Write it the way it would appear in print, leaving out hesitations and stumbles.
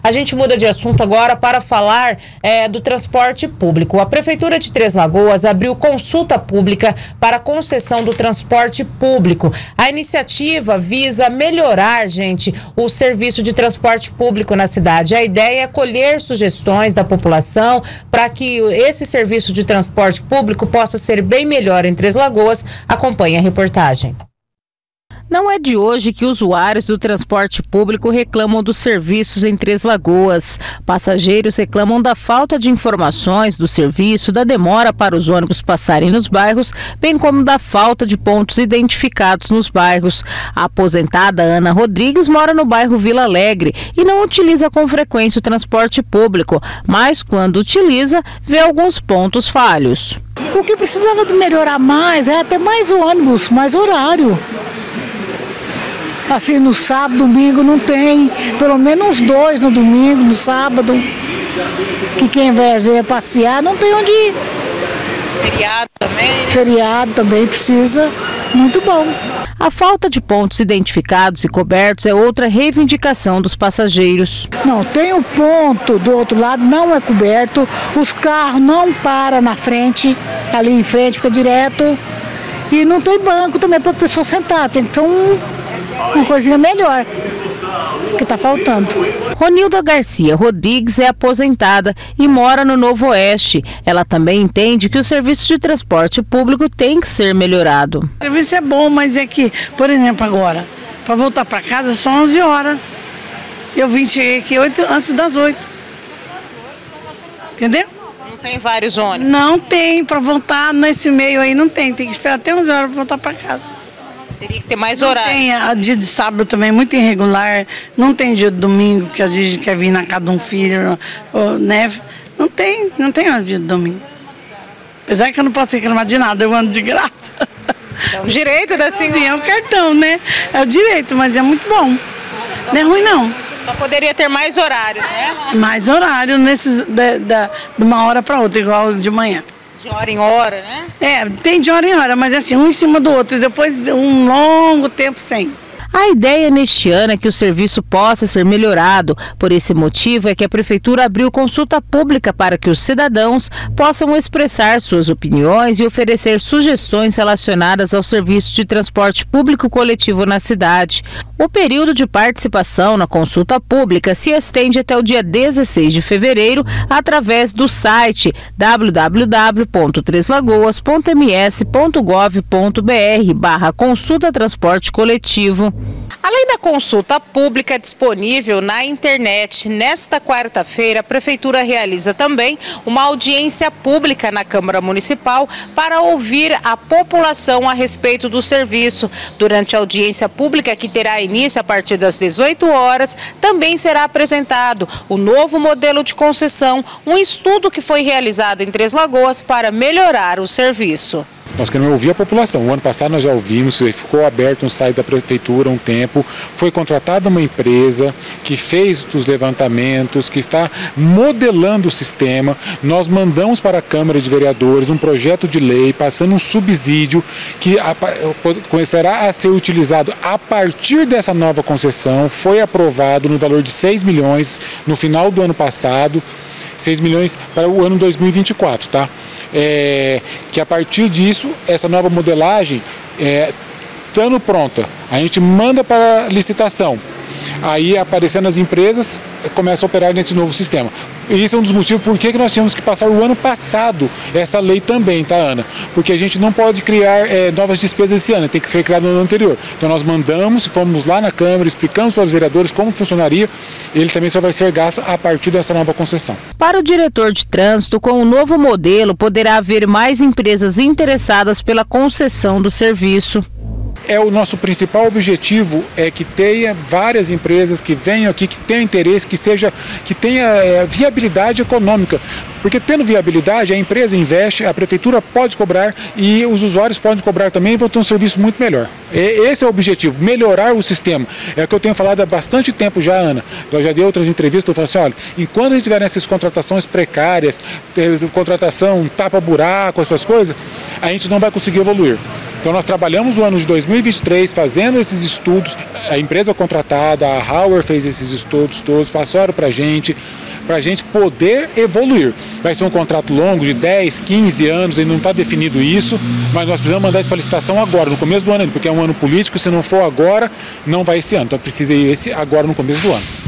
A gente muda de assunto agora para falar do transporte público. A Prefeitura de Três Lagoas abriu consulta pública para a concessão do transporte público. A iniciativa visa melhorar, gente, o serviço de transporte público na cidade. A ideia é colher sugestões da população para que esse serviço de transporte público possa ser bem melhor em Três Lagoas. Acompanhe a reportagem. Não é de hoje que usuários do transporte público reclamam dos serviços em Três Lagoas. Passageiros reclamam da falta de informações do serviço, da demora para os ônibus passarem nos bairros, bem como da falta de pontos identificados nos bairros. A aposentada Ana Rodrigues mora no bairro Vila Alegre e não utiliza com frequência o transporte público, mas quando utiliza, vê alguns pontos falhos. O que precisava de melhorar mais é ter mais ônibus, mais horário. Assim, no sábado, domingo não tem, pelo menos 2 no domingo, no sábado, que quem vai passear não tem onde ir. Feriado também? Feriado também precisa, muito bom. A falta de pontos identificados e cobertos é outra reivindicação dos passageiros. Não, tem um ponto do outro lado, não é coberto, os carros não param na frente, ali em frente fica direto, e não tem banco também para a pessoa sentar, tem que ter uma coisinha melhor, que está faltando. Ronilda Garcia Rodrigues é aposentada e mora no Novo Oeste. Ela também entende que o serviço de transporte público tem que ser melhorado. O serviço é bom, mas é que, por exemplo, agora, para voltar para casa são 11 horas. Cheguei aqui antes das 8. Entendeu? Não tem vários ônibus? Não tem, para voltar nesse meio aí não tem. Tem que esperar até 11 horas para voltar para casa. Teria que ter mais horário. Tem dia de sábado também, muito irregular. Não tem dia de domingo, que às vezes quer vir na casa de um filho, né? Não tem hora de dia de domingo. Apesar que eu não posso reclamar de nada, eu ando de graça. É o direito da senhora. Sim, é o cartão, né? É o direito, mas é muito bom. Não é ruim, não. Só poderia ter mais horários, né? Mais horário, de uma hora para outra, igual de manhã. De hora em hora, né? Tem de hora em hora, mas assim, um em cima do outro, e depois um longo tempo sem. A ideia neste ano é que o serviço possa ser melhorado. Por esse motivo é que a Prefeitura abriu consulta pública para que os cidadãos possam expressar suas opiniões e oferecer sugestões relacionadas ao serviço de transporte público coletivo na cidade. O período de participação na consulta pública se estende até o dia 16 de fevereiro através do site www.treslagoas.ms.gov.br/consulta transporte coletivo. Além da consulta pública disponível na internet, nesta quarta-feira a Prefeitura realiza também uma audiência pública na Câmara Municipal para ouvir a população a respeito do serviço. Durante a audiência pública, que terá início a partir das 18 horas, também será apresentado o novo modelo de concessão, um estudo que foi realizado em Três Lagoas para melhorar o serviço. Nós queremos ouvir a população. O ano passado nós já ouvimos, ficou aberto um site da Prefeitura um tempo, foi contratada uma empresa que fez os levantamentos, que está modelando o sistema. Nós mandamos para a Câmara de Vereadores um projeto de lei, passando um subsídio que começará a ser utilizado a partir dessa nova concessão. Foi aprovado no valor de 6 milhões no final do ano passado, 6 milhões para o ano 2024, tá? Que a partir disso, essa nova modelagem, estando pronta, a gente manda para licitação. Aí, aparecendo as empresas, começa a operar nesse novo sistema. E esse é um dos motivos por que nós tínhamos que passar o ano passado essa lei também, tá, Ana? Porque a gente não pode criar novas despesas esse ano, tem que ser criado no ano anterior. Então nós mandamos, fomos lá na Câmara, explicamos para os vereadores como funcionaria, ele também só vai ser gasto a partir dessa nova concessão. Para o diretor de trânsito, com o novo modelo, poderá haver mais empresas interessadas pela concessão do serviço. O nosso principal objetivo é que tenha várias empresas que venham aqui, que tenham interesse, que tenha viabilidade econômica. Porque tendo viabilidade, a empresa investe, a prefeitura pode cobrar e os usuários podem cobrar também e vão ter um serviço muito melhor. Esse é o objetivo, melhorar o sistema. É o que eu tenho falado há bastante tempo já, Ana. Eu já dei outras entrevistas, eu falo assim, olha, enquanto a gente tiver nessas contratações precárias, contratação tapa-buraco, essas coisas, a gente não vai conseguir evoluir. Então nós trabalhamos o ano de 2023 fazendo esses estudos, a empresa contratada, a Hauer fez esses estudos todos, passaram para a gente poder evoluir. Vai ser um contrato longo de 10, 15 anos, ainda não está definido isso, mas nós precisamos mandar isso para licitação agora, no começo do ano, porque é um ano político, se não for agora, não vai esse ano. Então precisa ir esse agora no começo do ano.